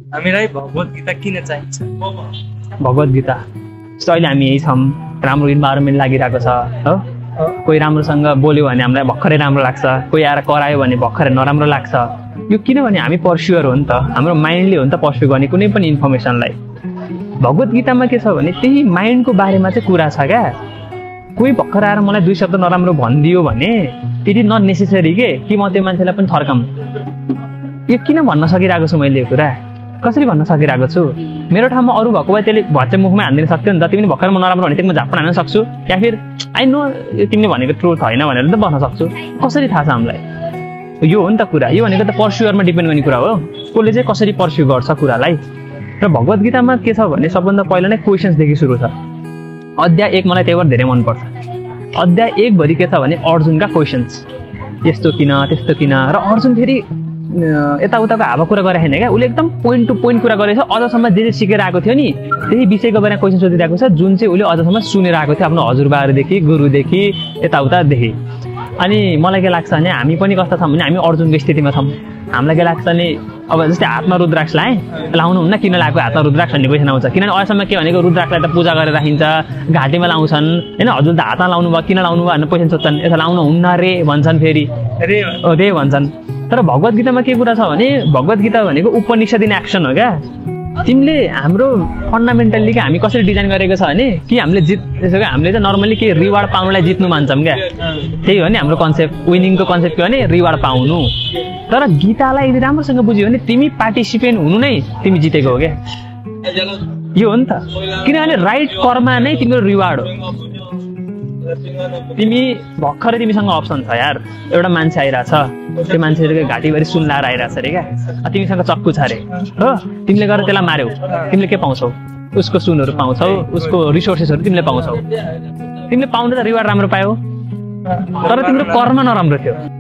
हामीलाई भगवत गीता किन चाहिन्छ? भगवत गीता जस्तो अहिले हामी यही छौँ, राम्रो इन्भाइरोमेन्ट लागिरहेको छ हो। कोही राम्रोसँग बोल्यो भने हामीलाई भर्खरै राम्रो लाग्छ, कोही आएर करायो भने भर्खरै नराम्रो लाग्छ। यो किनभने हामी पर्स्युअर हो नि त, हाम्रो माइन्डले हो नि त पर्स्यु गर्ने कुनै पनि इन्फर्मेसनलाई। भगवत गीतामा के छ भने त्यही माइन्डको बारेमा चाहिँ कुरा छ क्या। कोही भर्खर आएर मलाई 2 शब्द नराम्रो भनिदियो भने त्यति नट नेसेसरी कि म त्यो मान्छेलाई पनि थर्काऊँ। यो किन भन्न सकिरहेको छु मैले यो कुरा, कसरी भन्न सकिरहेको छु? मेरो ठाउँमा अरू भएको भए त्यसले भच्चे मुखमै हानिदिन सक्थ्यो नि त। तिमीले भर्खर म नराम्रो भने म झापड हान्न सक्छु, या फिर आई नो यो तिमीले भनेको ट्रुथ होइन भनेर त भन्न सक्छु। कसरी थाहा छ हामीलाई? यो हो नि त कुरा। यो भनेको त पर्स्युअरमा डिपेन्ड गर्ने कुरा हो, कसले चाहिँ कसरी पर्स्यु गर्छ कुरालाई। र भगवत गीतामा के छ भने सबभन्दा पहिला नै क्वेसन्सदेखि सुरु छ। अध्याय 1 मलाई त्यही भएर धेरै मनपर्छ। अध्याय 1 भरि के छ भने अर्जुनका क्वेसन्स, यस्तो किन त्यस्तो किन। र अर्जुन फेरि यताउताको हावा कुरा गरेको छैन क्या, उसले एकदम पोइन्ट टु पोइन्ट कुरा गरेको छ। अझसम्म जे सिकेर आएको थियो नि त्यही विषयको बारेमा क्वेसन सोधिरहेको छ, जुन चाहिँ उसले अझसम्म सुनेर आएको थियो आफ्नो हजुरबाहरूदेखि, गुरुदेखि, यताउतादेखि। अनि मलाई के लाग्छ भने हामी पनि कस्तो छौँ भने हामी अर्जुनको स्थितिमा छौँ। हामीलाई के लाग्छ भने अब जस्तै हातमा रुद्राक्ष लाएँ, लाउनु हुन्न किन लगाएको हातमा रुद्राक्ष भन्ने क्वेसन आउँछ। किनभने अहिलेसम्म के भनेको रुद्राक्षलाई त पूजा गरेर राखिन्छ, घाँटीमा लाउँछन् होइन। हजुर त हातमा लाउनु भयो, किन लाउनु भयो भनेर क्वेसन सोध्छन्। यसो लाउनु हुन्न रे भन्छन्, फेरि रे भन्छन्। तर भगवत गीतामा के कुरा छ भने भगवत गीता भनेको उपनिषद इन एक्सन हो क्या। तिमीले हाम्रो फन्डामेन्टल्ली हामी कसरी डिजाइन गरेको छ भने कि हामीले हामीले चाहिँ नर्मली के रिवार्ड पाउनुलाई जित्नु मान्छौँ क्या। त्यही हो नि हाम्रो कन्सेप्ट, विनिङको कन्सेप्ट के भने रिवार्ड पाउनु। तर गीतालाई यदि राम्रोसँग बुझ्यो भने तिमी पार्टिसिपेन्ट हुनु नै तिमी जितेको हो क्या। यो हो नि त, किनभने राइट कर्मा नै तिम्रो रिवार्ड हो। तिमी भर्खरै तिमीसँग अप्सन छ यार, एउटा मान्छे आइरहेछ, त्यो मान्छेको घाँटीभरि सुन लाएर आइरहेछ अरे क्या, तिमीसँग चक्कु छ अरे हो, तिमीले गरेर त्यसलाई मार्यौ, तिमीले के पाउँछौ? उसको सुनहरू पाउँछौ, उसको रिसोर्सेसहरू तिमीले पाउँछौ। तिमीले पाउनु त रिवार्ड राम्रो पायौ, तर तिम्रो कर्म नराम्रो थियो।